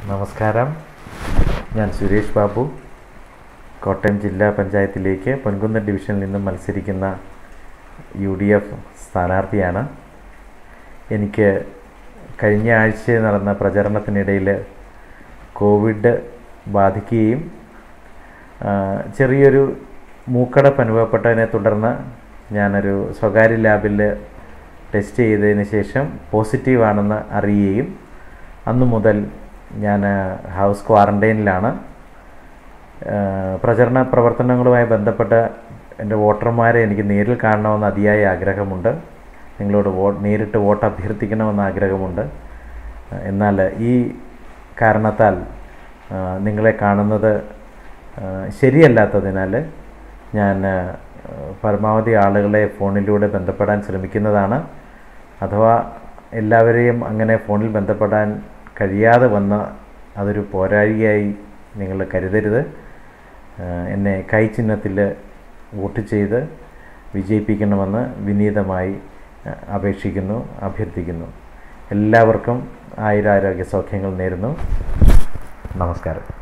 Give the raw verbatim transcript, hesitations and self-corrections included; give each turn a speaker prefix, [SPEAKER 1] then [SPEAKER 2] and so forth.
[SPEAKER 1] നമസ്കാരം. ഞാൻ സുരേഷ് ബാബു, കോട്ടയം ജില്ലാ പഞ്ചായത്തിലേക്ക് പൊൻകുന്നം ഡിവിഷനിൽ നിന്നും മത്സരിക്കുന്ന യു ഡി എഫ് സ്ഥാനാർത്ഥിയാണ്. എനിക്ക് കഴിഞ്ഞ ആഴ്ച നടന്ന പ്രചരണത്തിനിടയിൽ കോവിഡ് ബാധിക്കുകയും ചെറിയൊരു മൂക്കടപ്പ് അനുഭവപ്പെട്ടതിനെ തുടർന്ന് ഞാനൊരു സ്വകാര്യ ലാബിൽ ടെസ്റ്റ് ചെയ്തതിന് ശേഷം പോസിറ്റീവാണെന്ന് അറിയുകയും അന്നു മുതൽ ഞാൻ ഹൗസ് ക്വാറൻറ്റൈനിലാണ്. പ്രചരണ പ്രവർത്തനങ്ങളുമായി ബന്ധപ്പെട്ട എൻ്റെ വോട്ടർമാരെ എനിക്ക് നേരിൽ കാണണമെന്ന് അതിയായ ആഗ്രഹമുണ്ട്. നിങ്ങളോട് വോ നേരിട്ട് വോട്ട് അഭ്യർത്ഥിക്കണമെന്ന് ആഗ്രഹമുണ്ട്. എന്നാൽ ഈ കാരണത്താൽ നിങ്ങളെ കാണുന്നത് ശരിയല്ലാത്തതിനാൽ ഞാൻ പരമാവധി ആളുകളെ ഫോണിലൂടെ ബന്ധപ്പെടാൻ ശ്രമിക്കുന്നതാണ്. അഥവാ എല്ലാവരെയും അങ്ങനെ ഫോണിൽ ബന്ധപ്പെടാൻ കഴിയാതെ വന്ന അതൊരു പോരാഴികയായി നിങ്ങൾ കരുതരുത്. എന്നെ കൈചിഹ്നത്തിൽ വോട്ട് ചെയ്ത് വിജയിപ്പിക്കണമെന്ന് വിനീതമായി അപേക്ഷിക്കുന്നു, അഭ്യർത്ഥിക്കുന്നു. എല്ലാവർക്കും ആയുരാരോഗ്യ സൗഖ്യങ്ങൾ നേരുന്നു. നമസ്കാരം.